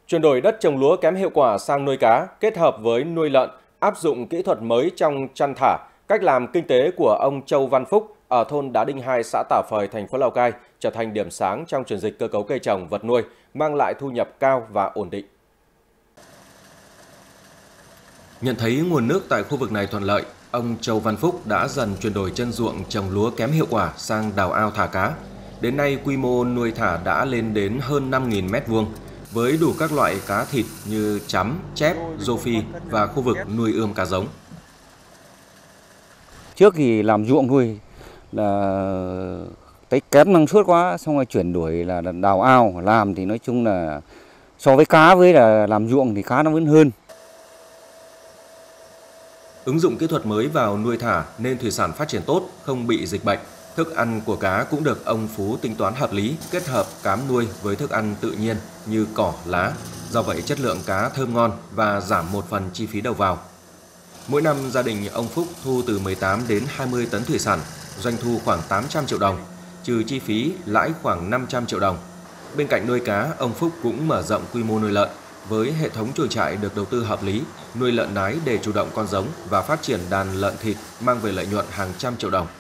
Chuyển đổi đất trồng lúa kém hiệu quả sang nuôi cá, kết hợp với nuôi lợn, áp dụng kỹ thuật mới trong chăn thả, cách làm kinh tế của ông Châu Văn Phúc ở thôn Đá Đinh 2, xã Tả Phời, thành phố Lào Cai trở thành điểm sáng trong chuyển dịch cơ cấu cây trồng vật nuôi, mang lại thu nhập cao và ổn định. Nhận thấy nguồn nước tại khu vực này thuận lợi, ông Châu Văn Phúc đã dần chuyển đổi chân ruộng trồng lúa kém hiệu quả sang đào ao thả cá. Đến nay, quy mô nuôi thả đã lên đến hơn 5.000 m2, với đủ các loại cá thịt như chấm, chép, rô phi và khu vực nuôi ươm cá giống. Trước thì làm ruộng thôi là thấy kém năng suất quá, xong rồi chuyển đổi là đào ao làm thì nói chung là so với cá với là làm ruộng thì cá nó vẫn hơn. Ứng dụng kỹ thuật mới vào nuôi thả nên thủy sản phát triển tốt, không bị dịch bệnh. Thức ăn của cá cũng được ông Phú tính toán hợp lý, kết hợp cám nuôi với thức ăn tự nhiên như cỏ, lá. Do vậy chất lượng cá thơm ngon và giảm một phần chi phí đầu vào. Mỗi năm gia đình ông Phúc thu từ 18 đến 20 tấn thủy sản, doanh thu khoảng 800 triệu đồng, trừ chi phí lãi khoảng 500 triệu đồng. Bên cạnh nuôi cá, ông Phúc cũng mở rộng quy mô nuôi lợn. Với hệ thống chuồng trại được đầu tư hợp lý, nuôi lợn nái để chủ động con giống và phát triển đàn lợn thịt mang về lợi nhuận hàng trăm triệu đồng.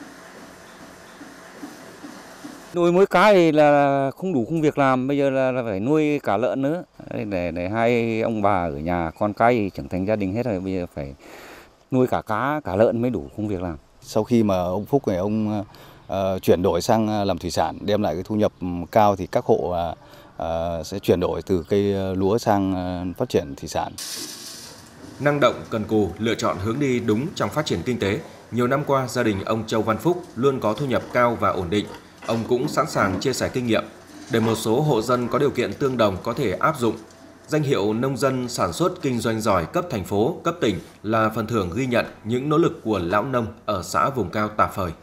Nuôi mỗi cái thì là không đủ công việc làm, bây giờ là phải nuôi cả lợn nữa. Để hai ông bà ở nhà, con cái thì trưởng thành gia đình hết rồi, bây giờ phải nuôi cả cá, cả lợn mới đủ công việc làm. Sau khi mà ông Phúc này ông chuyển đổi sang làm thủy sản, đem lại cái thu nhập cao thì các hộ sẽ chuyển đổi từ cây lúa sang phát triển thủy sản. Năng động, cần cù, lựa chọn hướng đi đúng trong phát triển kinh tế. Nhiều năm qua, gia đình ông Châu Văn Phúc luôn có thu nhập cao và ổn định. Ông cũng sẵn sàng chia sẻ kinh nghiệm để một số hộ dân có điều kiện tương đồng có thể áp dụng. Danh hiệu nông dân sản xuất kinh doanh giỏi cấp thành phố, cấp tỉnh là phần thưởng ghi nhận những nỗ lực của lão nông ở xã vùng cao Tả Phời.